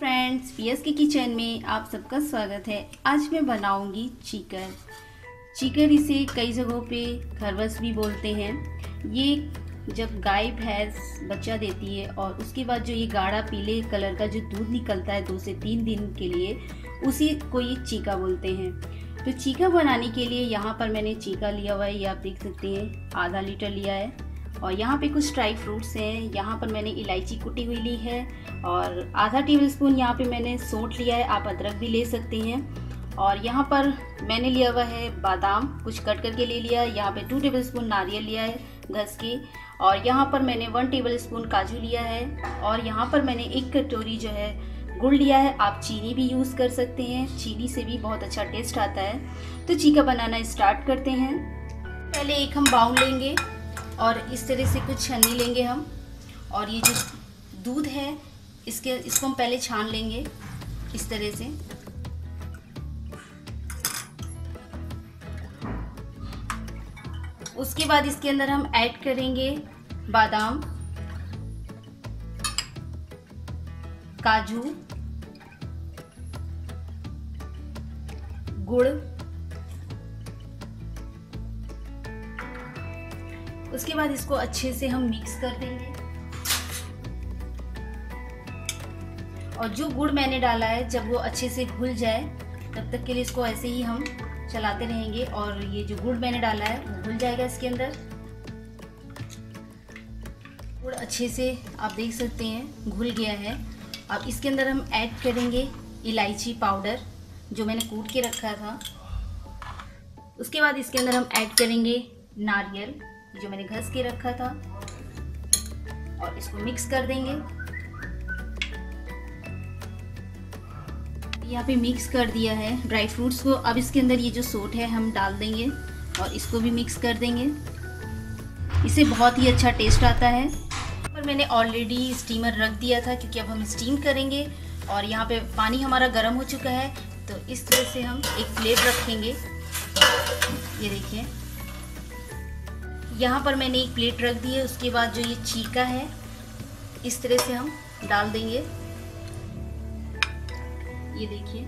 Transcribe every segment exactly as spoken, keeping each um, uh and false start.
Friends, PS के kitchen में आप सबका स्वागत है। आज मैं बनाऊंगी चिकन। चिकन इसे कई जगहों पे खरगोश भी बोलते हैं। ये जब गाय भैंस बच्चा देती है और उसके बाद जो ये गाढ़ा पीले कलर का जो दूध निकलता है दो से तीन दिन के लिए, उसी को ये चीका बोलते हैं। तो चीका बनाने के लिए यहाँ पर मैंने चीका लिया हुआ है, ये आप देख सकते हैं, आधा लीटर लिया है। और यहाँ पे कुछ ड्राई फ्रूट्स हैं। यहाँ पर मैंने इलायची कुटी हुई ली है और आधा टेबलस्पून यहाँ पे मैंने सौंठ लिया है, आप अदरक भी ले सकते हैं। और यहाँ पर मैंने लिया हुआ है बादाम, कुछ कट करके ले लिया है। यहाँ पे टू टेबलस्पून नारियल लिया है घस के। और यहाँ पर मैंने वन टेबलस्पून काजू लिया है। और यहाँ पर मैंने एक कटोरी जो है गुड़ लिया है। आप चीनी भी यूज़ कर सकते हैं, चीनी से भी बहुत अच्छा टेस्ट आता है। तो चीका बनाना स्टार्ट करते हैं। पहले एक हम बाउल लेंगे और इस तरह से कुछ छन्नी लेंगे हम। और ये जो दूध है इसके इसको हम पहले छान लेंगे इस तरह से। उसके बाद इसके अंदर हम ऐड करेंगे बादाम, काजू, गुड़। उसके बाद इसको अच्छे से हम मिक्स कर देंगे। और जो गुड़ मैंने डाला है जब वो अच्छे से घुल जाए तब तक के लिए इसको ऐसे ही हम चलाते रहेंगे। और ये जो गुड़ मैंने डाला है वो घुल जाएगा इसके अंदर। गुड़ अच्छे से आप देख सकते हैं घुल गया है। अब इसके अंदर हम ऐड करेंगे इलायची पाउडर जो मैंने कूट के रखा था। उसके बाद इसके अंदर हम ऐड करेंगे नारियल जो मैंने घस के रखा था और इसको मिक्स कर देंगे। यहाँ पे मिक्स कर दिया है ड्राई फ्रूट्स को। अब इसके अंदर ये जो सौंठ है हम डाल देंगे और इसको भी मिक्स कर देंगे। इससे बहुत ही अच्छा टेस्ट आता है। पर मैंने ऑलरेडी स्टीमर रख दिया था क्योंकि अब हम स्टीम करेंगे। और यहाँ पे पानी हमारा गर्म हो चुका है, तो इस तरह से हम एक प्लेट रखेंगे। ये देखिए, यहाँ पर मैंने एक प्लेट रख दी है। उसके बाद जो ये चीका है इस तरह से हम डाल देंगे। ये देखिए,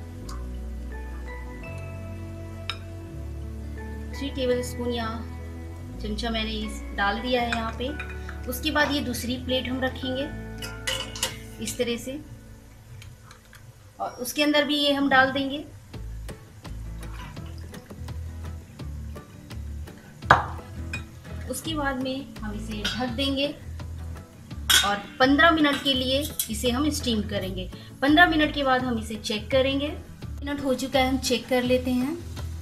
थ्री टेबल स्पून यहाँ चमचा मैंने इस डाल दिया है यहाँ पे। उसके बाद ये दूसरी प्लेट हम रखेंगे इस तरह से और उसके अंदर भी ये हम डाल देंगे। उसके बाद में हम इसे ढक देंगे और पंद्रह मिनट के लिए इसे हम स्टीम करेंगे। पंद्रह मिनट के बाद हम इसे चेक करेंगे। मिनट हो चुका है, हम चेक कर लेते हैं।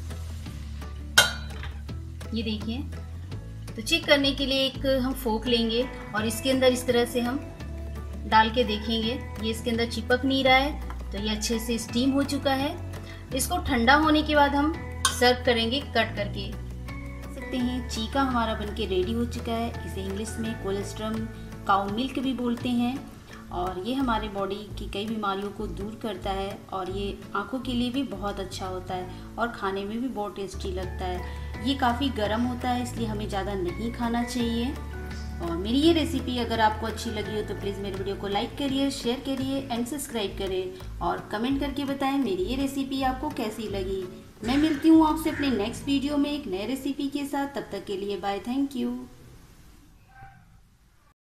ये देखिए, तो चेक करने के लिए एक हम फोक लेंगे और इसके अंदर इस तरह से हम डाल के देखेंगे। ये इसके अंदर चिपक नहीं रहा है, तो ये अच्छे से स्टीम हो चुका है। इसको ठंडा होने के बाद हम सर्व करेंगे कट करके। सकते हैं चीका हमारा बनके रेडी हो चुका है। इसे इंग्लिश में कोलेस्ट्रम काउ मिल्क भी बोलते हैं। और ये हमारे बॉडी की कई बीमारियों को दूर करता है और ये आँखों के लिए भी बहुत अच्छा होता है और खाने में भी बहुत टेस्टी लगता है। ये काफ़ी गर्म होता है, इसलिए हमें ज़्यादा नहीं खाना चाहिए। और मेरी ये रेसिपी अगर आपको अच्छी लगी हो तो प्लीज़ मेरे वीडियो को लाइक करिए, शेयर करिए एंड सब्सक्राइब करें। और कमेंट करके बताएं मेरी ये रेसिपी आपको कैसी लगी। मैं मिलती हूँ आपसे अपने नेक्स्ट वीडियो में एक नए रेसिपी के साथ। तब तक के लिए बाय, थैंक यू।